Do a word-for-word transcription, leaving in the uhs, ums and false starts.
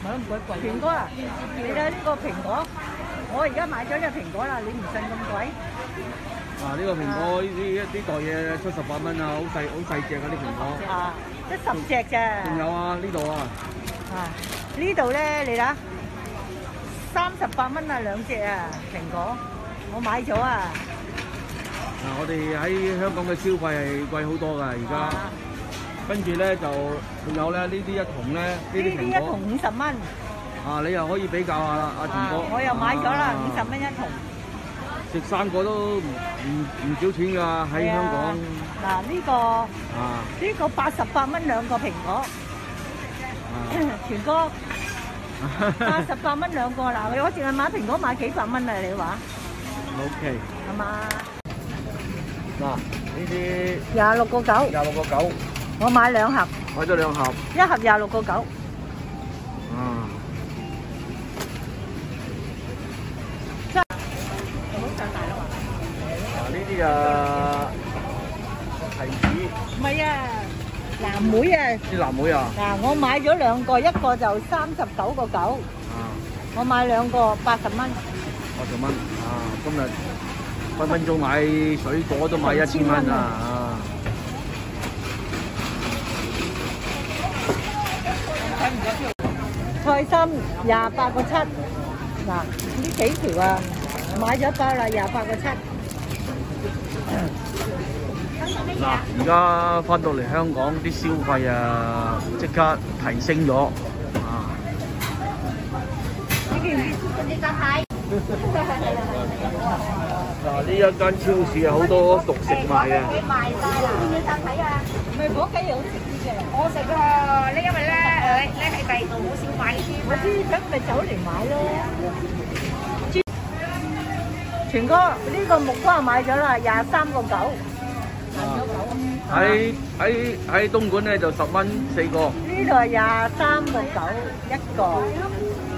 都唔鬼貴。蘋果啊，你睇呢個蘋果，我而家買咗隻蘋果啦，你唔信咁貴？ 啊！呢個蘋果呢呢呢袋嘢七十八蚊啊，好細好細隻啊啲蘋果。 啊，得十隻咋？ 仲有啊，呢度啊。 啊，呢度咧，你睇，三十八蚊啊兩隻啊蘋果，我買咗啊。 嗱，我哋喺香港嘅消費係貴好多㗎，而家。跟住咧就仲有咧呢啲一桶咧，呢啲蘋果。呢啲一桶五十蚊。啊，你又可以比較下啦，阿全哥。 我又買咗啦，五十蚊一桶。 食三個都唔唔唔少錢㗎喺香港。 嗱呢個啊呢個八十八蚊兩個蘋果，全哥八十八蚊兩個嗱，我淨係買蘋果買幾百蚊啊！你話 ？O K。 係嘛？ 嗱呢啲廿六個九。 廿六個九。 我買兩盒。 買咗兩盒。 一盒廿六個九。 啊。呢啲啊提子， 唔係啊，藍莓啊， 啲藍莓啊。 嗱，我買咗兩個，一個就三十九個九， 啊， 我買兩個八十蚊。 八十蚊啊！今日分分鐘買水果都買一千蚊啊！啊， 菜心廿八個七，嗱呢幾條啊，買咗一包啦，廿八個七。 嗱，而家翻到嚟香港啲消費啊，即刻提升咗啊！ 呢件呢隻蟹。 嗱，呢一間超市有好多獨食賣嘅。 賣晒啦！要要睇睇啊！唔係火雞又好食啲嘅。 我食啊！你因為咧誒，你喺第二度好少買呢啲。 我知，咁咪走嚟買咯。全哥呢個木瓜買咗啦，廿三個九。 喺喺喺東莞咧就十蚊四個。 呢度係廿三個九一個。